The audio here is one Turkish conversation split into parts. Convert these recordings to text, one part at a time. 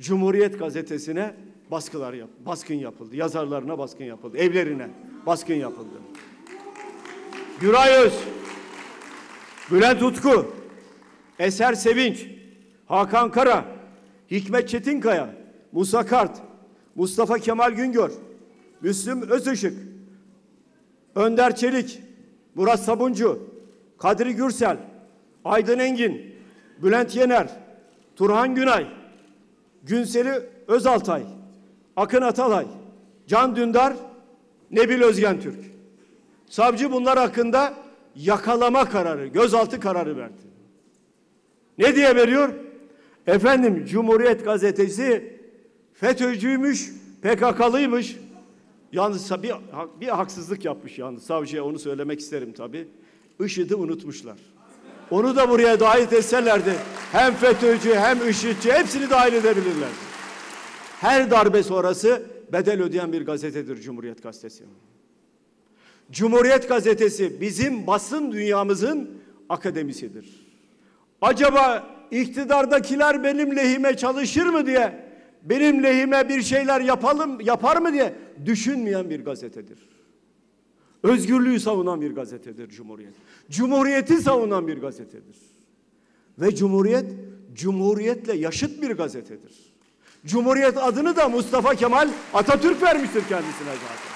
Cumhuriyet gazetesine baskın yapıldı. Yazarlarına baskın yapıldı. Evlerine baskın yapıldı. Güray Öz, Bülent Utku, Eser Sevinç, Hakan Kara, Hikmet Çetinkaya, Musa Kart, Mustafa Kemal Güngör, Müslüm Özışık, Önder Çelik, Murat Sabuncu, Kadri Gürsel, Aydın Engin, Bülent Yener, Turhan Günay, Günseli Özaltay, Akın Atalay, Can Dündar, Nebil Özgentürk. Savcı bunlar hakkında yakalama kararı, gözaltı kararı verdi. Ne diye veriyor? Efendim, Cumhuriyet gazetesi FETÖ'cüymüş, PKK'lıymış. Yalnız bir haksızlık yapmış yalnız. Savcıya onu söylemek isterim tabii. IŞİD'i unutmuşlar. Onu da buraya dahil etselerdi hem FETÖ'cü hem IŞİD'ci hepsini dahil edebilirlerdi. Her darbe sonrası bedel ödeyen bir gazetedir Cumhuriyet Gazetesi. Cumhuriyet Gazetesi bizim basın dünyamızın akademisidir. Acaba iktidardakiler benim lehime çalışır mı diye, benim lehime bir şeyler yapar mı diye düşünmeyen bir gazetedir. Özgürlüğü savunan bir gazetedir Cumhuriyet. Cumhuriyeti savunan bir gazetedir. Ve Cumhuriyetle yaşıt bir gazetedir. Cumhuriyet adını da Mustafa Kemal Atatürk vermiştir kendisine zaten.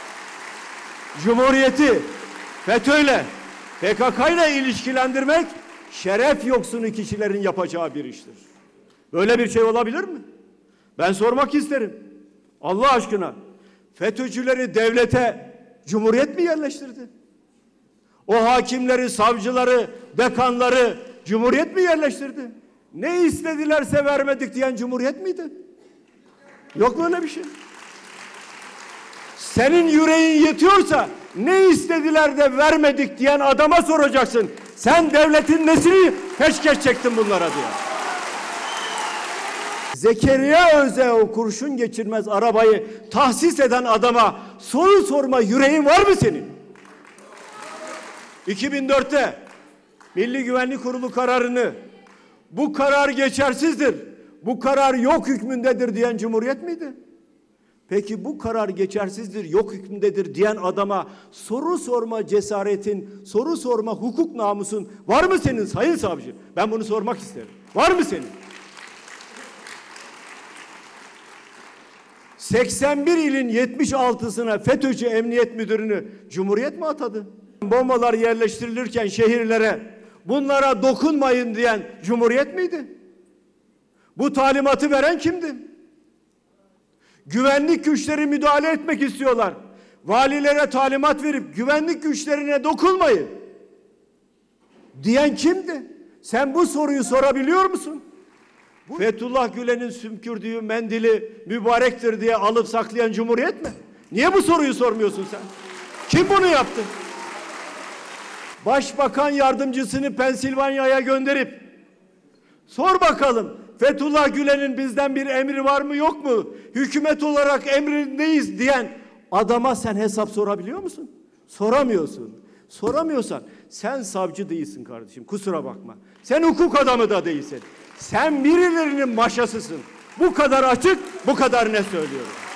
Cumhuriyeti FETÖ'yle, PKK'yla ilişkilendirmek şeref yoksunu kişilerin yapacağı bir iştir. Böyle bir şey olabilir mi? Ben sormak isterim. Allah aşkına, FETÖ'cüleri devlete Cumhuriyet mi yerleştirdi? O hakimleri, savcıları, dekanları Cumhuriyet mi yerleştirdi? Ne istedilerse vermedik diyen Cumhuriyet miydi? Yok mu öyle bir şey? Senin yüreğin yetiyorsa ne istediler de vermedik diyen adama soracaksın. Sen devletin nesini peşkeş çektin bunlara diye. Zekeriya Öz'e o kurşun geçirmez arabayı tahsis eden adama soru sorma yüreğin var mı senin? 2004'te Milli Güvenlik Kurulu kararını bu karar geçersizdir, bu karar yok hükmündedir diyen Cumhuriyet miydi? Peki bu karar geçersizdir, yok hükmündedir diyen adama soru sorma cesaretin, soru sorma hukuk namusun var mı senin sayın savcı? Ben bunu sormak isterim. Var mı senin? 81 ilin 76'sına FETÖ'cü emniyet müdürünü Cumhuriyet mi atadı? Bombalar yerleştirilirken şehirlere bunlara dokunmayın diyen Cumhuriyet miydi? Bu talimatı veren kimdi? Güvenlik güçleri müdahale etmek istiyorlar. Valilere talimat verip güvenlik güçlerine dokunmayın diyen kimdi? Sen bu soruyu sorabiliyor musun? Fethullah Gülen'in sümkürdüğü mendili mübarektir diye alıp saklayan Cumhuriyet mi? Niye bu soruyu sormuyorsun sen? Kim bunu yaptı? Başbakan yardımcısını Pensilvanya'ya gönderip sor bakalım Fethullah Gülen'in bizden bir emri var mı yok mu? Hükümet olarak emrindeyiz diyen adama sen hesap sorabiliyor musun? Soramıyorsun. Soramıyorsan sen savcı değilsin kardeşim, kusura bakma. Sen hukuk adamı da değilsin. Sen birilerinin maşasısın. Bu kadar açık, bu kadar ne söylüyorum.